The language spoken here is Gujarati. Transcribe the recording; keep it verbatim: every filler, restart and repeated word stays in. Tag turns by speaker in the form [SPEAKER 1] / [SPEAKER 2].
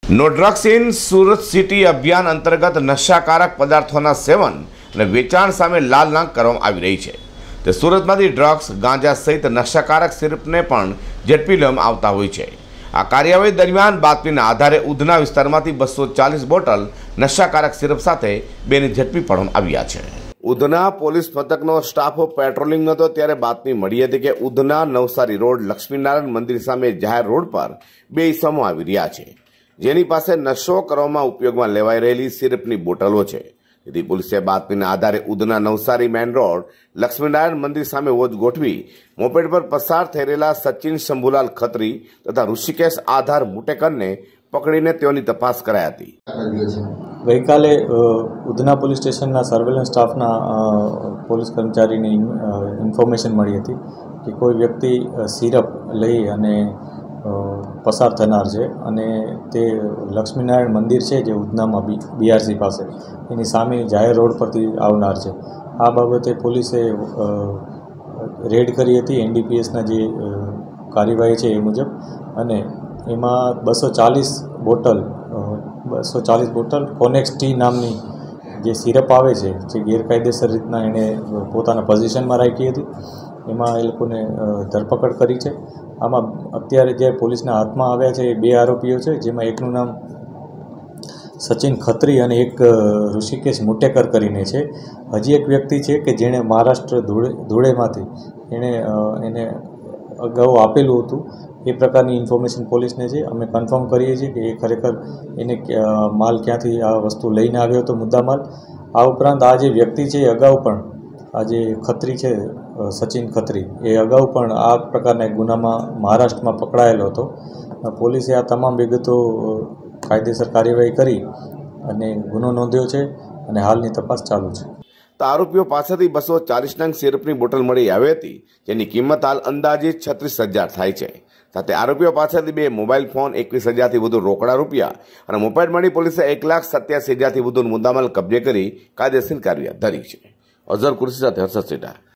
[SPEAKER 1] No drugs in Surat city અભિયાન અંતર્ગત નશાકારક પદાર્થોના સેવન અને વેચાણ સામે લાલ નાક કરવામાં આવી રહી છે। તે સુરતમાંથી ડ્રગ્સ, ગાંજા સહિત નશાકારક સિરપને પણ ઝડપી લેવામાં આવતા હોય છે। આ કાર્યવાહી દરમિયાન બાતમીના આધારે ઉધના વિસ્તારમાંથી બસો ચાલીસ બોટલ નશાકારક સિરપ સાથે બેને ઝડપી પાડવામાં આવ્યા છે। ઉધના પોલીસ મથકનો સ્ટાફ પેટ્રોલિંગ હતો ત્યારે બાતમી મળી હતી કે ઉધના નવસારી રોડ લક્ષ્મીનારાયણ મંદિર સામે જાહેર રોડ પર બે ઇસમો આવી રહ્યા છે, જેની પાસે નશો કરવામાં ઉપયોગમાં લેવાઈ રહેલી સિરપની બોટલો છે। તેથી પોલીસે બાતમીના આધારે ઉધના નવસારી મેન રોડ લક્ષ્મીનારાયણ મંદિર સામે વોચ ગોઠવી મોપેડ પર પસાર થઈ રહેલા સચિન શંભુલાલ ખત્રી તથા ઋષિકેશ આધાર મુટેકરને પકડીને તેઓની તપાસ કરાઈ હતી।
[SPEAKER 2] ગઈકાલે ઉધના પોલીસ સ્ટેશનના સર્વેલન્સ સ્ટાફના પોલીસ કર્મચારીની ઇન્ફોર્મેશન મળી હતી કે કોઈ વ્યક્તિ સિરપ લઈ અને પસાર થનાર છે અને તે લક્ષ્મીનારાયણ મંદિર છે જે ઉધનામાં બીઆરસી પાસે એની સામેની જાહેર રોડ પરથી આવનાર છે। આ બાબતે પોલીસે રેડ કરી હતી એનડીપીએસના જે કાર્યવાહી છે એ મુજબ, અને એમાં બસો ચાલીસ બોટલ બસો ચાલીસ બોટલ કોનેક્સ ટી નામની જે સિરપ આવે છે જે ગેરકાયદેસર રીતના એણે પોતાના પોઝિશનમાં રાખી હતી, એમાં એ લોકોને ધરપકડ કરી છે। આમાં અત્યારે જે પોલીસના હાથમાં આવ્યા છે એ બે આરોપીઓ છે, જેમાં એકનું નામ સચિન ખત્રી અને એક ઋષિકેશ મુટેકર કરીને છે। હજી એક વ્યક્તિ છે કે જેણે મહારાષ્ટ્ર ધૂળે ધૂળેમાંથી એણે એને અગાઉ આપેલું હતું, એ પ્રકારની ઇન્ફોર્મેશન પોલીસને છે। અમે કન્ફર્મ કરીએ છીએ કે એ ખરેખર એને માલ ક્યાંથી આ વસ્તુ લઈને આવ્યો હતો, મુદ્દા માલ। આ ઉપરાંત આ જે વ્યક્તિ છે એ અગાઉ પણ આ જે ખત્રી છે સચિન ખત્રી એ અગાઉ પણ આ પ્રકારના ગુનામાં મહારાષ્ટ્રમાં પકડાયેલો હતો। પોલીસે આ તમામ વિગતો કાયદેસર કાર્યવાહી કરી અને ગુનો નોંધ્યો છે અને હાલની તપાસ ચાલુ છે।
[SPEAKER 1] તો આરોપીઓ પાસેથી બસો ચાલીસ નંગ સિરપની બોટલ મળી આવી હતી, જેની કિંમત હાલ અંદાજે છત્રીસ હજાર થાય છે। સાથે આરોપીઓ પાસેથી બે મોબાઈલ ફોન, એકવીસ હજારથી વધુ રોકડા રૂપિયા અને મોબાઈલ મળી પોલીસે એક લાખ સત્યાસી હજારથી વધુ મુદ્દામાલ કબજે કરી કાયદેસર કાર્યવાહી ધરી છે। અઝર કુર્સી સાથે હર્ષદ સેઠા।